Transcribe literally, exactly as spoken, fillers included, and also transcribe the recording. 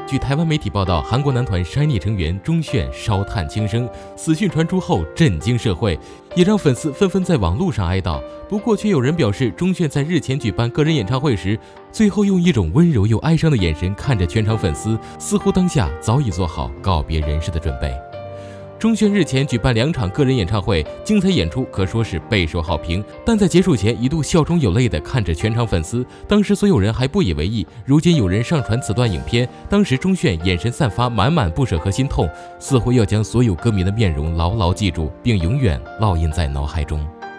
据台湾媒体报道，韩国男团 SHINee 成员钟铉烧炭轻生，死讯传出后震惊社会，也让粉丝纷纷在网络上哀悼。不过，却有人表示，钟铉在日前举办个人演唱会时，最后用一种温柔又哀伤的眼神看着全场粉丝，似乎当下早已做好告别人世的准备。钟铉日前举办两场个人演唱会，精彩演出可说是备受好评，但在结束前一度笑中有泪地看着全场粉丝，当时所有人还不以为意。如今有人上传此段影片，当时钟铉眼神散发满满不舍和心痛，似乎要将所有歌迷的面容牢牢记住，并永远烙印在脑海中。